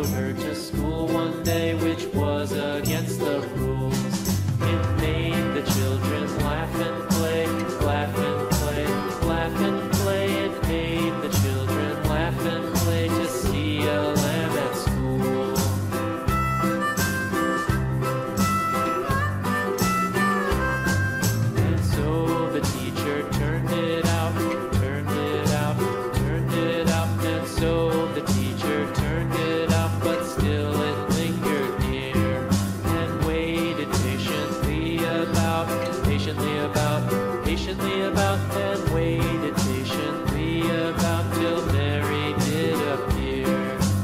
followed her to school one day, which was against the rules. It made the children laugh and play, laugh and play, laugh and play. It made the children laugh and play to see a lamb at school. And so the teacher turned it out, turned it out, turned it out. And so the teacher turned it out, but still it lingered near, and waited patiently about, patiently about, patiently about, and waited patiently about till Mary did appear.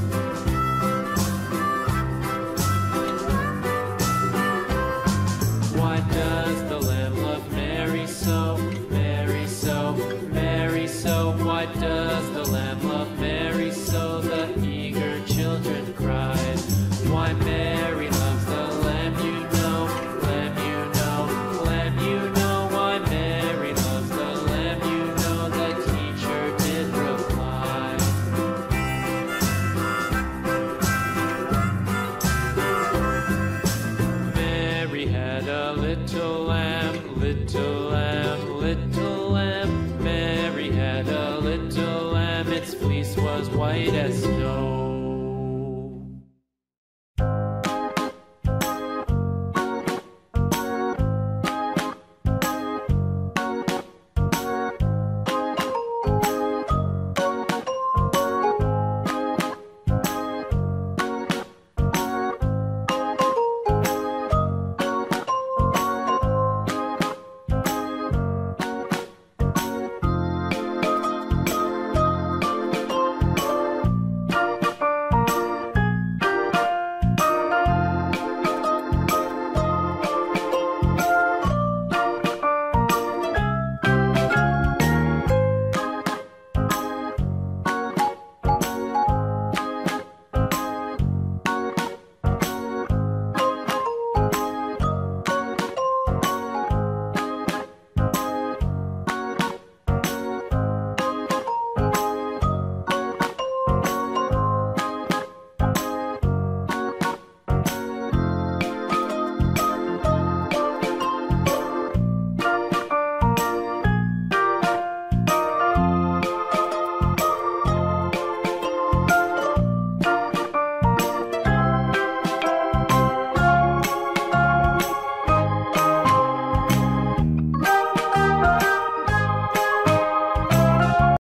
Why does the lamb love Mary so, Mary so, Mary so? Why does the lamb love Mary so? The eager children cried. Why Mary loves the lamb, you know, lamb, you know, lamb, you know. Why Mary loves the lamb, you know, the teacher did reply. Mary had a little lamb, little lamb, little lamb. Mary had a little lamb, its fleece was white as snow.